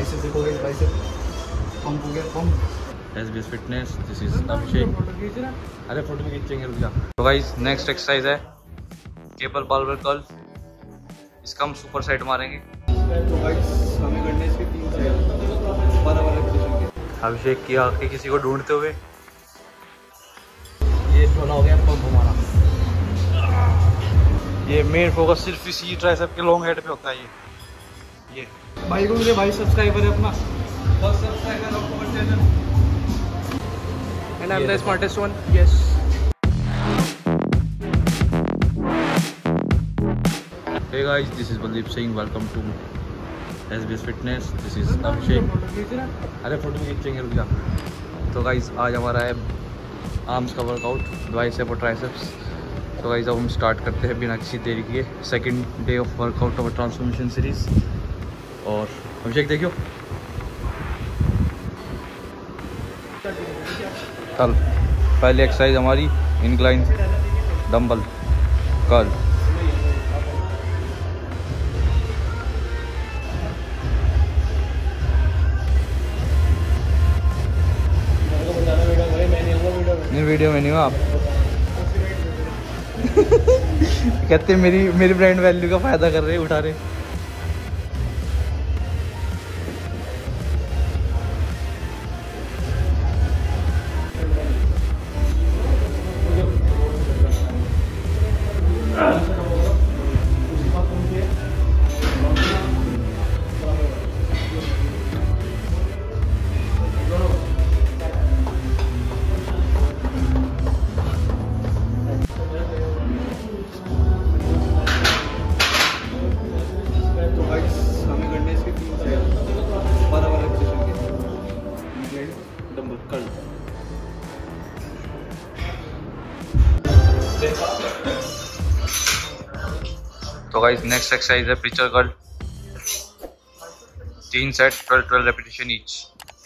Bicep देखो guys, bicep pump हो गया, pump. SBS fitness, this is Abhishek. अरे फोटो भी खींचेंगे, रुक जा। तो गाइस नेक्स्ट एक्सरसाइज है केबल बार्बल कर्ल। इसका हम सुपर सेट मारेंगे। तो गाइस हमें करने इसके 3 से 12 रेपिटेशन के। अभिषेक की आके किसी को ढूंढते हुए ये थोड़ा हो गया पंप हमारा। ये मेन फोकस सिर्फ इसी ट्राइसेप के लॉन्ग हेड पे होता है। ये भाई को मुझे भाई सब्सक्राइबर है अपना, बस सब्सक्राइब करो अपना channel. And I am the smartest one, yes. Hey guys, this is Baldeep Singh. Welcome to SBS Fitness. This is Abhishek. अरे फोटो भी खींचेंगे, रुक जा। तो गाइज आज हमारा है आर्म्स का वर्कआउट, बाइसेप और ट्राइसेप्स। तो गाइज अब हम स्टार्ट करते हैं बिना किसी देरी के second day of workout of transformation series. और अभिषेक देखियो, चल पहली एक्सरसाइज हमारी इंक्लाइन डंबल कर्ल। वीडियो में नहीं हो आप। कहते मेरी ब्रांड वैल्यू का फायदा कर रहे, उठा रहे। तो गाइस नेक्स्ट एक्सरसाइज है preacher curl, 3 set 12 repetition each.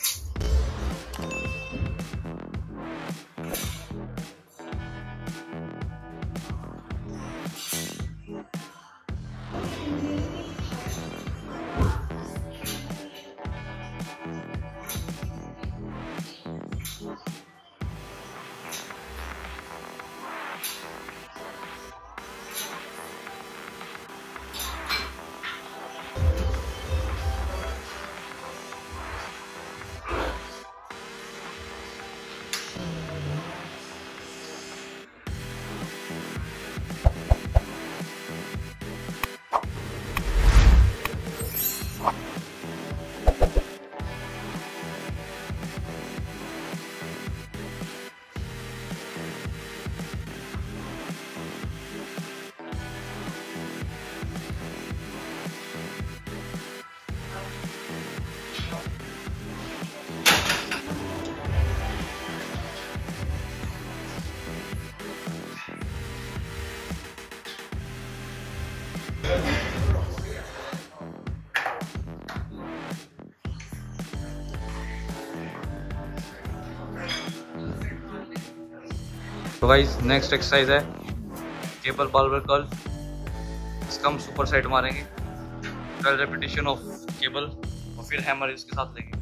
तो गाइस नेक्स्ट एक्सरसाइज है केबल बार्बल कर्ल। इसका हम सुपर सेट मारेंगे, 12 रेपिटेशन ऑफ केबल और फिर हैमर इसके साथ लेंगे।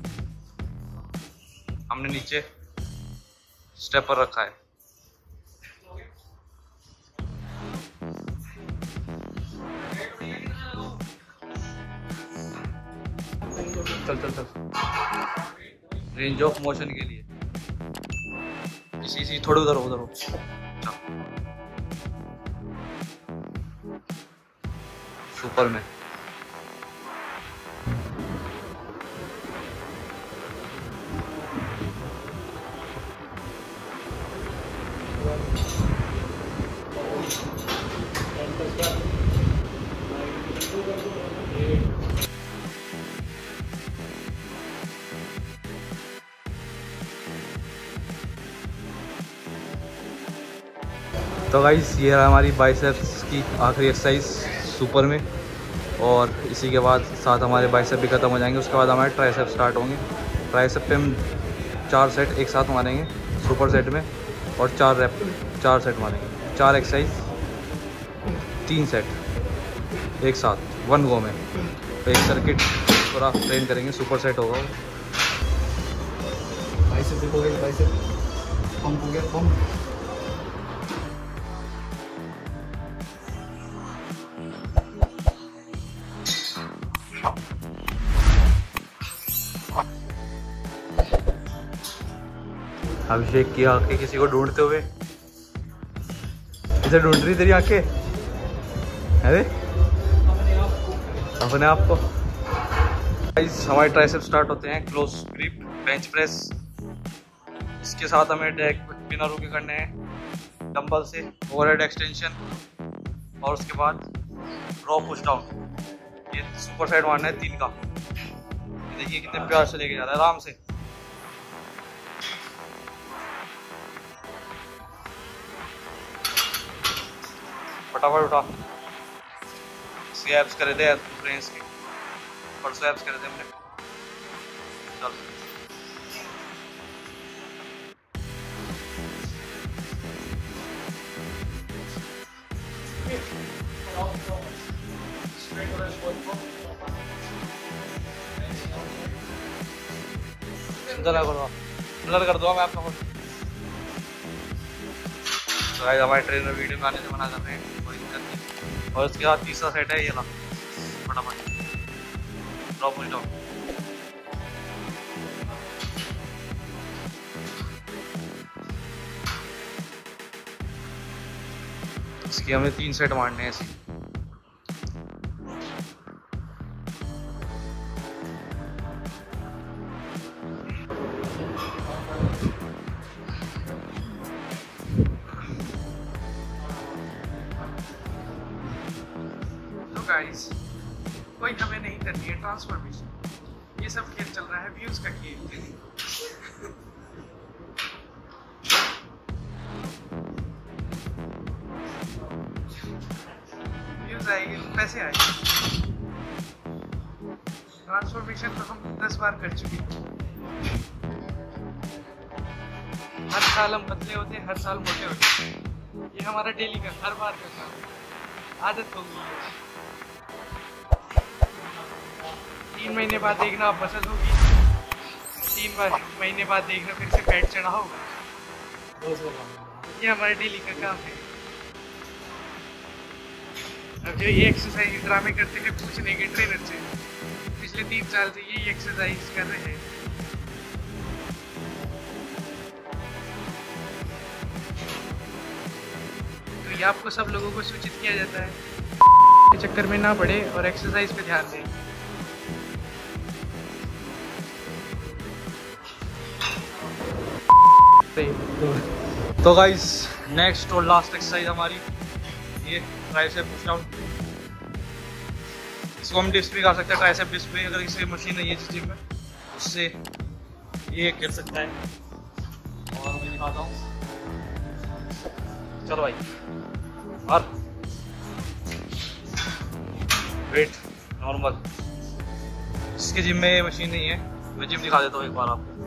हमने नीचे स्टेपर रखा है। चल चल चल, रेंज ऑफ मोशन के लिए इसी थोड़े उधर हो। सुपर में तो गाइस ये है हमारी बाइसेप्स की आखिरी एक्सरसाइज सुपर में, और इसी के बाद साथ हमारे बाइसेप भी ख़त्म हो जाएंगे। उसके बाद हमारे ट्राइसेप स्टार्ट होंगे। ट्राइसेप पे हम 4 सेट एक साथ मारेंगे सुपर सेट में, और 4 सेट मारेंगे। 4 एक्सरसाइज 3 सेट एक साथ 1 गो में, तो एक सर्किट पूरा ट्रेन करेंगे, सुपर सेट होगा। बाइसेप देखो गाइस, बाइसेप पंप हो गया, पंप। अभिषेक की आंखें किसी को ढूंढते हुए, इसे ढूंढ रही तेरी आंखें। अरे अपने आप को। हमारे ट्राइसेप स्टार्ट होते हैं क्लोज ग्रिप बेंच प्रेस। इसके साथ हमें डेक बिना रुके करने हैं डंबल से ओवरहेड एक्सटेंशन, और उसके बाद ड्रॉप पुश डाउन। ये सुपर साइड मारना है 3 का। देखिए कितने प्यार से लेके जा रहा है, आराम से। फटाफट उठा। इसके एब्स करे थे फ्रेंड्स के, परसों एब्स करे थे हमने। चल ब्लर कर दो मैं आपका फोन। तो गाइस हमारे ट्रेनर वीडियो में आने से मना कर रहे हैं, कोई दिक्कत नहीं। और उसके बाद तीसरा सेट है ये ला, फटाफट ड्रॉप पुश डाउन। इसके हमें 3 सेट मारने हैं ऐसे। गाइस कोई हमें नहीं करनी है ट्रांसफॉर्मेशन, ये सब खेल चल रहा है व्यूज का खेल। व्यूज आएंगे, पैसे आएंगे। ट्रांसफॉर्मेशन तो हम 10 बार कर चुके हैं। हर साल हम पतले होते हैं, हर साल मोटे होते हैं। ये हमारा डेली का हर बार का काम, आदत हो गई है। 3 महीने बाद देखना आप मसल होगी, 3 महीने बाद देखना फिर से फैट चढ़ा होगा। ये हमारे डेली का काम है। अब जो ये एक्सरसाइज ड्रामे करते हैं पूछने के ट्रेनर से, पिछले 3 साल से यही एक्सरसाइज कर रहे हैं। तो ये आपको सब लोगों को सूचित किया जाता है के चक्कर में ना पड़े और एक्सरसाइज पे ध्यान दें। तो गाइस नेक्स्ट और लास्ट एक्सरसाइज हमारी ये ट्राइसेप पुश डाउन। इसको हम डिस्क भी कर सकते हैं, ट्राइसेप डिस्क भी। अगर इसकी मशीन नहीं है जिस जिम में, उससे ये कर सकता है। और मैं दिखाता हूँ, चलो भाई। और वेट नॉर्मल, इसके जिम में ये मशीन नहीं है, मैं जिम दिखा देता हूँ एक बार आपको।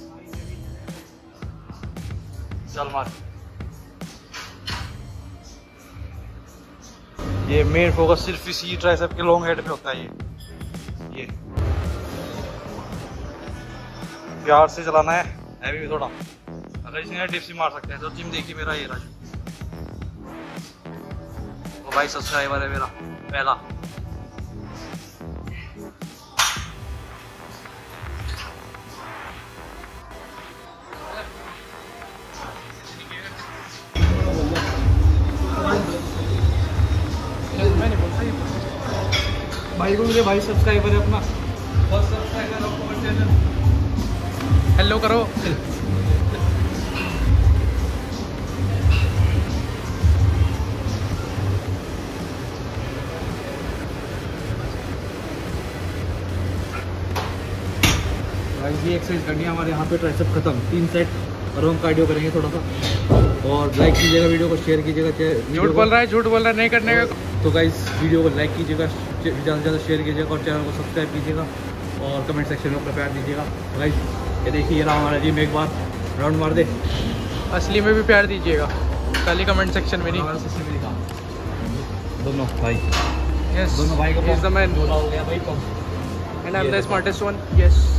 चल मार। ये मेन फोकस सिर्फ इसी ट्राइसेप के लॉन्ग हेड पे होता है। ये प्यार से चलाना है, हैवी भी थोड़ा। अगर इसमें डिप्स भी मार सकते हैं तो जिम देखिए मेरा ये राजू। वो भाई सब्सक्राइबर है मेरा पहला। भाई को मुझे भाई सब्सक्राइबर है अपना, बस सब्सक्राइबर आपको चैनल। हेलो करो। ये एक्सरसाइज करनी है हमारे यहाँ पे, ट्राइसेप खत्म। 3 सेट और हम कार्डियो करेंगे थोड़ा सा। और लाइक कीजिएगा, वीडियो को शेयर कीजिएगा। झूठ बोल रहा है नहीं करने का। तो गाइस वीडियो को लाइक कीजिएगा, ज़्यादा से ज़्यादा शेयर कीजिएगा और चैनल को सब्सक्राइब कीजिएगा और कमेंट सेक्शन में अपना प्यार दीजिएगा। गाइस ये देखिए रहा हमारा जिम, एक बार राउंड मार दे। असली में भी प्यार दीजिएगा, खाली कमेंट सेक्शन में नहीं। दोनों भाई, यस दोनों भाई को इज द मैन। हो गया भाई। And I'm Yeah. the smartest one. Yes.